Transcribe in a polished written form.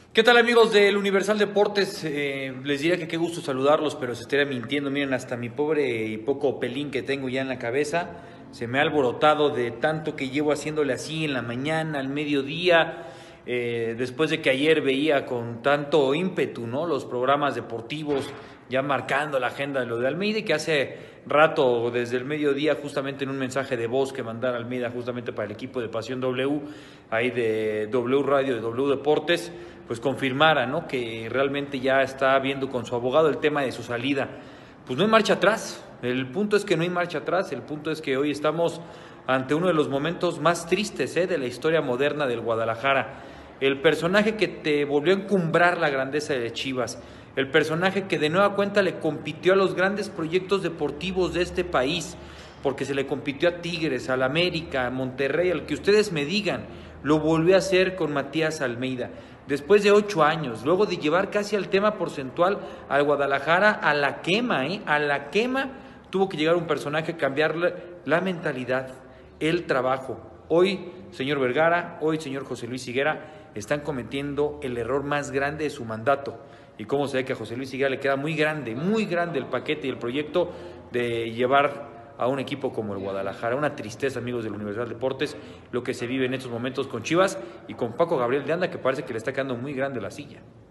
¿Qué tal, amigos del Universal Deportes? Les diría que qué gusto saludarlos, pero se estaría mintiendo. Miren, hasta mi pobre y poco pelín que tengo ya en la cabeza se me ha alborotado de tanto que llevo haciéndole así en la mañana, al mediodía, después de que ayer veía con tanto ímpetu, ¿no?, los programas deportivos ya marcando la agenda de lo de Almeida, y que hace rato, desde el mediodía, justamente en un mensaje de voz que mandara Almeida justamente para el equipo de Pasión W, ahí de W Radio, de W Deportes, pues confirmara, ¿no?, que realmente ya está viendo con su abogado el tema de su salida. Pues no hay marcha atrás. El punto es que no hay marcha atrás. El punto es que hoy estamos ante uno de los momentos más tristes de la historia moderna del Guadalajara. El personaje que te volvió a encumbrar la grandeza de Chivas, el personaje que de nueva cuenta le compitió a los grandes proyectos deportivos de este país, porque se le compitió a Tigres, al América, a Monterrey, al que ustedes me digan, lo volvió a hacer con Matías Almeida. Después de 8 años, luego de llevar casi al tema porcentual al Guadalajara a la quema, a la quema, tuvo que llegar un personaje a cambiarle la mentalidad, el trabajo. Hoy, señor Vergara, hoy, señor José Luis Higuera, están cometiendo el error más grande de su mandato. Y cómo se ve que a José Luis Higuera le queda muy grande el paquete y el proyecto de llevar a un equipo como el Guadalajara. Una tristeza, amigos del Universal Deportes, lo que se vive en estos momentos con Chivas y con Paco Gabriel de Anda, que parece que le está quedando muy grande la silla.